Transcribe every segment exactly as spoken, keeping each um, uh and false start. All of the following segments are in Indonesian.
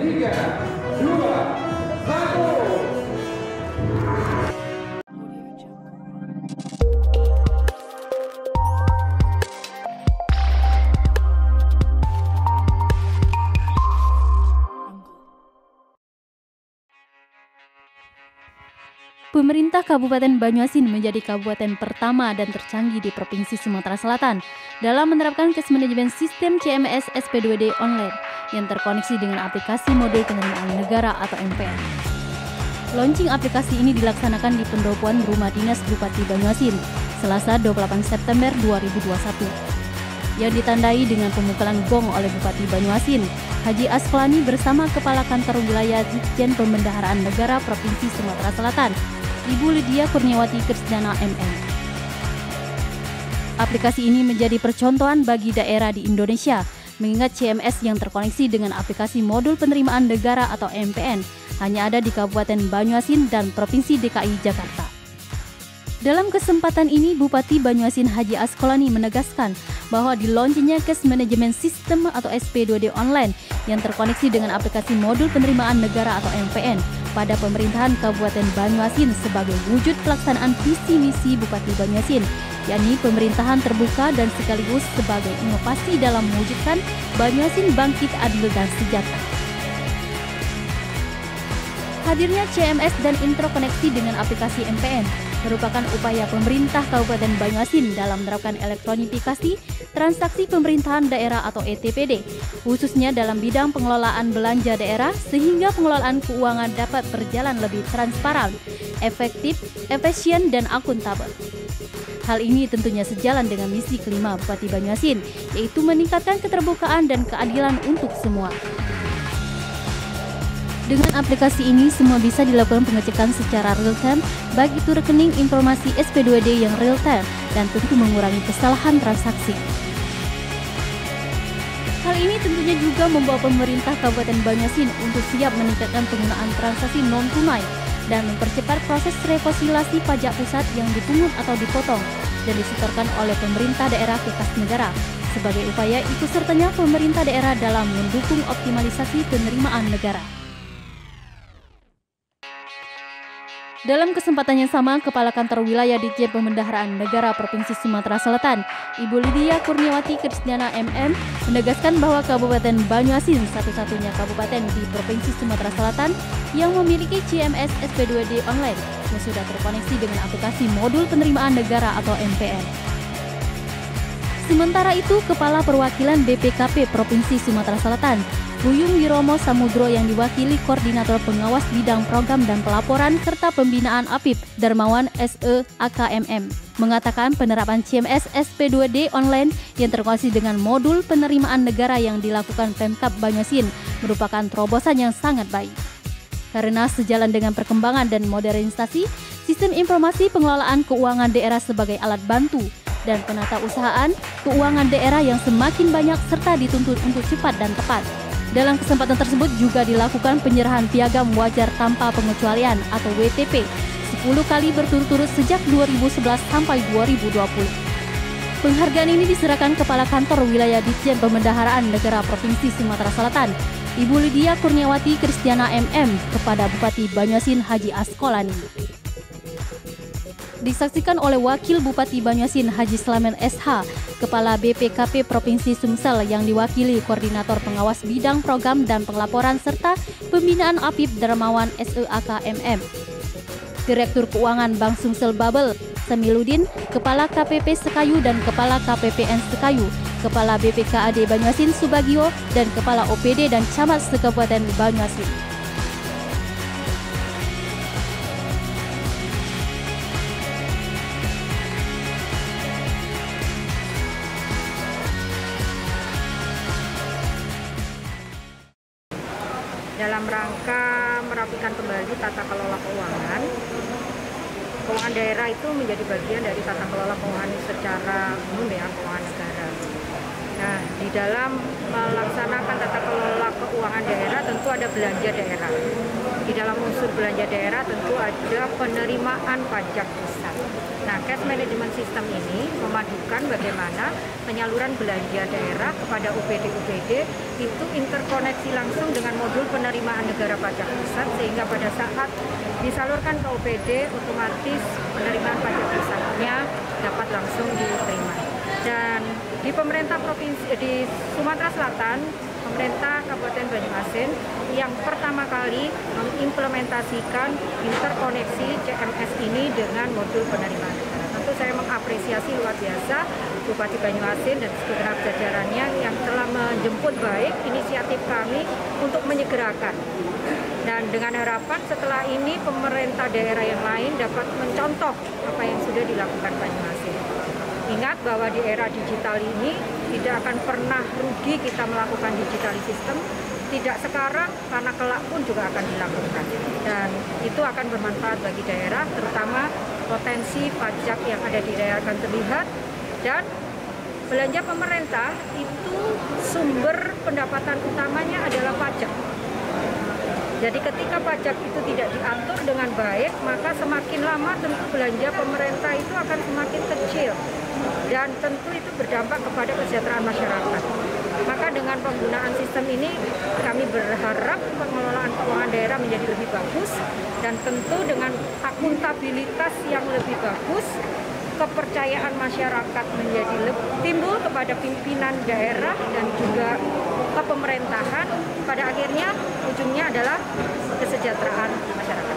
tiga, dua, satu. Pemerintah Kabupaten Banyuasin menjadi kabupaten pertama dan tercanggih di Provinsi Sumatera Selatan dalam menerapkan Cash Management System C M S S P dua D online yang terkoneksi dengan aplikasi modul penerimaan negara atau M P N. Launching aplikasi ini dilaksanakan di pendopoan Rumah Dinas Bupati Banyuasin, Selasa dua puluh delapan September dua ribu dua puluh satu. Yang ditandai dengan pemukulan gong oleh Bupati Banyuasin, Haji Asqalani bersama Kepala Kantor Wilayah Ditjen Pembendaharaan Negara Provinsi Sumatera Selatan, Ibu Lydia Kurniawati Krisdiana M M. Aplikasi ini menjadi percontohan bagi daerah di Indonesia, mengingat C M S yang terkoneksi dengan aplikasi modul penerimaan negara atau M P N hanya ada di Kabupaten Banyuasin dan Provinsi D K I Jakarta. Dalam kesempatan ini, Bupati Banyuasin Haji Asqalani menegaskan bahwa di launchingnya Cash Management System atau S P dua D online yang terkoneksi dengan aplikasi modul penerimaan negara atau M P N pada pemerintahan Kabupaten Banyuasin sebagai wujud pelaksanaan visi misi Bupati Banyuasin, yakni pemerintahan terbuka dan sekaligus sebagai inovasi dalam mewujudkan Banyuasin bangkit adil dan sejahtera. Hadirnya C M S dan interkoneksi dengan aplikasi M P N merupakan upaya pemerintah Kabupaten Banyuasin dalam menerapkan elektronifikasi transaksi pemerintahan daerah atau E T P D, khususnya dalam bidang pengelolaan belanja daerah sehingga pengelolaan keuangan dapat berjalan lebih transparan, efektif, efisien, dan akuntabel. Hal ini tentunya sejalan dengan misi kelima Bupati Banyuasin, yaitu meningkatkan keterbukaan dan keadilan untuk semua. Dengan aplikasi ini, semua bisa dilakukan pengecekan secara real-time, baik itu rekening informasi S P dua D yang real-time dan tentu mengurangi kesalahan transaksi. Hal ini tentunya juga membawa pemerintah Kabupaten Banyuasin untuk siap meningkatkan penggunaan transaksi non-tunai dan mempercepat proses rekonsiliasi pajak pusat yang dipungut atau dipotong dan disetorkan oleh pemerintah daerah ke kas negara, sebagai upaya ikut sertanya pemerintah daerah dalam mendukung optimalisasi penerimaan negara. Dalam kesempatan yang sama, Kepala Kantor Wilayah Ditjen Pembendaharaan Negara Provinsi Sumatera Selatan, Ibu Lydia Kurniawati Krisdiana M M, menegaskan bahwa Kabupaten Banyuasin satu-satunya kabupaten di Provinsi Sumatera Selatan yang memiliki C M S S P dua D online yang sudah terkoneksi dengan aplikasi modul penerimaan negara atau M P N. Sementara itu, Kepala Perwakilan B P K P Provinsi Sumatera Selatan, Buyung Wiromo Samudro yang diwakili Koordinator Pengawas Bidang Program dan Pelaporan serta Pembinaan A P I P Darmawan S E A K M M mengatakan penerapan C M S S P dua D online yang terkoneksi dengan modul penerimaan negara yang dilakukan Pemkab Banyuasin merupakan terobosan yang sangat baik. Karena sejalan dengan perkembangan dan modernisasi sistem informasi pengelolaan keuangan daerah sebagai alat bantu dan penata usahaan keuangan daerah yang semakin banyak serta dituntut untuk cepat dan tepat. Dalam kesempatan tersebut juga dilakukan penyerahan piagam wajar tanpa pengecualian atau W T P sepuluh kali berturut-turut sejak dua ribu sebelas sampai dua ribu dua puluh. Penghargaan ini diserahkan Kepala Kantor Wilayah Ditjen Pembendaharaan Negara Provinsi Sumatera Selatan, Ibu Lydia Kurniawati Krisdiana M M kepada Bupati Banyuasin Haji Asqalani. Disaksikan oleh Wakil Bupati Banyuasin Haji Slamet S H, Kepala B P K P Provinsi Sumsel yang diwakili Koordinator Pengawas Bidang Program dan Pelaporan serta Pembinaan A P I P Darmawan S E A K M M. Direktur Keuangan Bank Sumsel Babel, Samiludin, Kepala K P P Sekayu dan Kepala K P P N Sekayu, Kepala B P K A D Banyuasin Subagio, dan Kepala O P D dan Camat Sekabupaten Banyuasin. Dalam rangka merapikan kembali tata kelola keuangan, keuangan daerah itu menjadi bagian dari tata kelola keuangan secara umum ya, keuangan negara. Nah, di dalam melaksanakan tata kelola keuangan daerah tentu ada belanja daerah. Di dalam unsur belanja daerah tentu ada penerimaan pajak pusat. Nah, cash management system ini memadukan bagaimana penyaluran belanja daerah kepada U P D-U P D itu interkoneksi langsung dengan modul penerimaan negara pajak pusat, sehingga pada saat disalurkan ke U P D otomatis penerimaan pajak pusatnya dapat langsung diterima. Dan di pemerintah provinsi di Sumatera Selatan, pemerintah Kabupaten Banyuasin yang pertama kali mengimplementasikan interkoneksi C M S ini dengan modul penerimaan negara. Tentu saya mengapresiasi luar biasa Bupati Banyuasin dan segenap jajarannya yang telah menjemput baik inisiatif kami untuk menyegerakan. Dan dengan harapan setelah ini pemerintah daerah yang lain dapat mencontoh apa yang sudah dilakukan Banyuasin. Ingat bahwa di era digital ini tidak akan pernah rugi kita melakukan digital system, tidak sekarang karena kelak pun juga akan dilakukan. Dan itu akan bermanfaat bagi daerah, terutama potensi pajak yang ada di daerah akan terlihat, dan belanja pemerintah itu sumber pendapatan utamanya adalah pajak. Jadi ketika pajak itu tidak diatur dengan baik, maka semakin lama tentu belanja pemerintah itu akan semakin kecil. Dan tentu itu berdampak kepada kesejahteraan masyarakat. Maka dengan penggunaan sistem ini, kami berharap pengelolaan keuangan daerah menjadi lebih bagus. Dan tentu dengan akuntabilitas yang lebih bagus, kepercayaan masyarakat menjadi lebih timbul kepada pimpinan daerah dan juga ke pemerintahan. Pada akhirnya ujungnya adalah kesejahteraan masyarakat.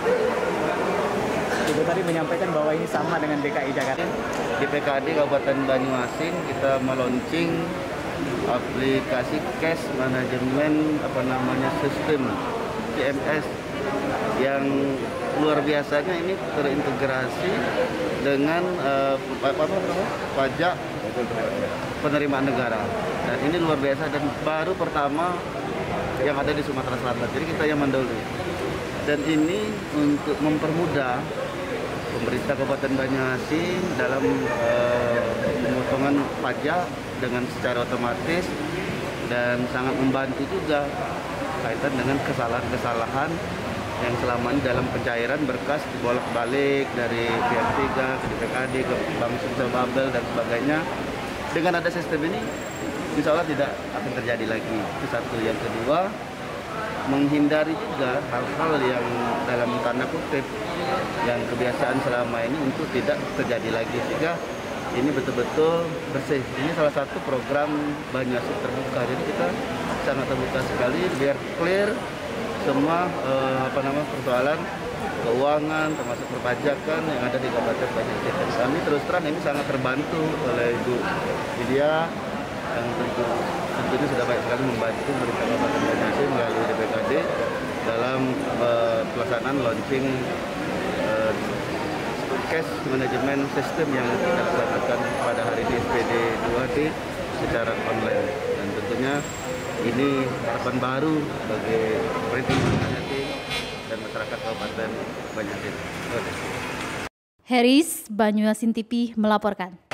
Ibu tadi menyampaikan bahwa ini sama dengan D K I Jakarta. Di P K D Kabupaten Banyuasin kita meluncing aplikasi cash management apa namanya sistem C M S yang luar biasanya ini terintegrasi dengan uh, apa, apa, apa, pajak penerimaan negara. Dan ini luar biasa dan baru pertama yang ada di Sumatera Selatan. Jadi kita yang mendahului. Dan ini untuk mempermudah pemerintah Kabupaten Banyuasin dalam uh, pemotongan pajak dengan secara otomatis, dan sangat membantu juga kaitan dengan kesalahan-kesalahan yang selama ini dalam pencairan berkas dibolak-balik dari pihak tiga ke D P K D ke Bank Sumsel Babel dan sebagainya. Dengan ada sistem ini, insya Allah tidak akan terjadi lagi. Itu satu. Yang kedua, menghindari juga hal-hal yang dalam tanda kutip yang kebiasaan selama ini untuk tidak terjadi lagi, sehingga ini betul-betul bersih. Ini salah satu program Banyuasin terbuka, jadi kita sangat terbuka sekali biar clear semua eh, apa nama persoalan keuangan termasuk perpajakan yang ada di Kabupaten Banyuasin. Kami terus terang ini sangat terbantu oleh Ibu Widya yang tentu tentunya sudah baik sekali membantu pemerintah Kabupaten Banyuasin melalui D P K D dalam uh, pelaksanaan launching uh, cash management system yang kita laksanakan pada hari ini S P D dua D secara online. Dan tentunya ini harapan baru bagi pemerintah Banyuasin dan masyarakat Kabupaten Banyuasin. Heris, Banyuasin T V melaporkan.